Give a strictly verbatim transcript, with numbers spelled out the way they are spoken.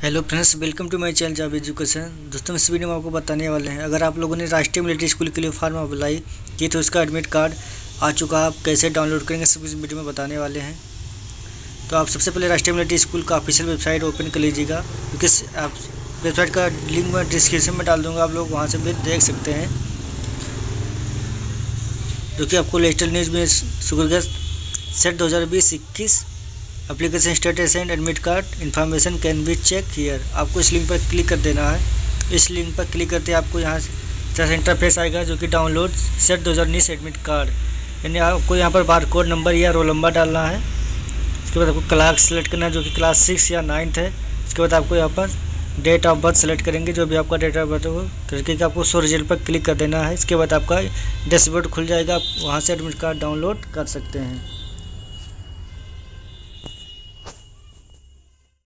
Hello friends, welcome to my channel job education. दोस्तों, इस video में आपको बताने वाले हैं, अगर आप लोगों ने राष्ट्रीय मिलिट्री स्कूल के लिए फॉर्म अप्लाई की तो उसका एडमिट कार्ड आ चुका है। आप कैसे डाउनलोड करेंगे सब इस वीडियो में बताने वाले हैं। तो आप सबसे पहले राष्ट्रीय मिलिट्री स्कूल का ऑफिशियल वेबसाइट ओपन कर लीजिएगा, क्योंकि आप वेबसाइट का लिंक मैं डिस्क्रिप्शन में डाल दूँगा, आप लोग वहाँ से भी देख सकते हैं, जो कि आपको लेटेस्ट न्यूज़ में शुगर सेट दो हज़ार बीस इक्कीस application status and admit card information can be check here. आपको इस लिंक पर क्लिक कर देना है। इस लिंक पर क्लिक करते आपको यहाँ से इंटरफेस आएगा, जो कि डाउनलोड सेट दो हज़ार उन्नीस एडमिट कार्ड, यानी आपको यहाँ पर बार कोड नंबर या रोल नंबर डालना है। इसके बाद आपको क्लास सेलेक्ट करना है, जो कि क्लास सिक्स या नाइन्थ है। इसके बाद आपको यहाँ पर डेट ऑफ बर्थ सेलेक्ट करेंगे, जो भी आपका डेट ऑफ बर्थ हो करके आपको शो रिजल्ट पर क्लिक कर देना है। इसके बाद आपका डैशबोर्ड खुल जाएगा, आप वहाँ से एडमिट कार्ड डाउनलोड कर सकते हैं।